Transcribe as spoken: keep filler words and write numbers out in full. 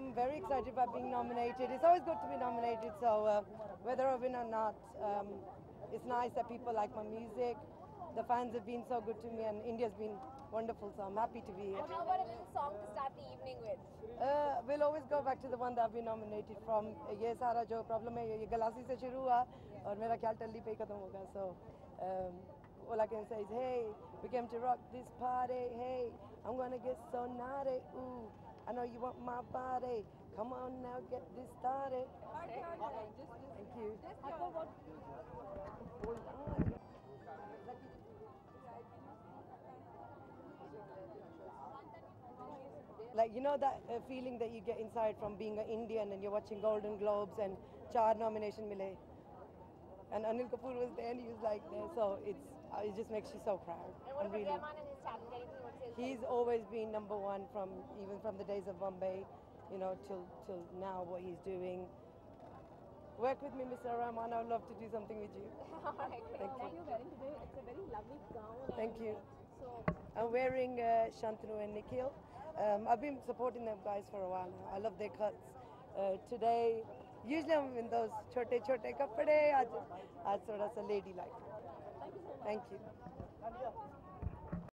I'm very excited about being nominated. It's always good to be nominated, so uh, whether I win or not, um, it's nice that people like my music. The fans have been so good to me, and India's been wonderful, so I'm happy to be here. And how about a little song to start the evening with? Uh, we'll always go back to the one that I've been nominated from. ये सारा जो problem है ये गलासी से शुरू हुआ और मेरा ख्याल टल्ली पे ही खत्म होगा. So um, all I can say is, hey, we came to rock this party. Hey, I'm gonna get so naughty. Ooh, I know you want my body. Come on now, get this started. Thank you. Like, you know that uh, feeling that you get inside from being an Indian and you're watching Golden Globes and char nomination mile. And Anil Kapoor was there and he was like there, so it's uh, it just makes you so proud. And what I'm about really, Rahman and his talent? Anything you want to say? he's always been number one from even from the days of Bombay, you know, till till now what he's doing. Work with me, Mister Rahman. I'd love to do something with you. All right, great. Thank What you. you're wearing today, it's a very lovely gown. Thank and, you. uh, So, I'm wearing uh, Shantanu and Nikhil. Um, I've been supporting them guys for a while now. I love their cuts. Uh, today, usually I'm in those chote chote kapade. Aaj, aaj thoda sa lady like. thank you so much. Thank you.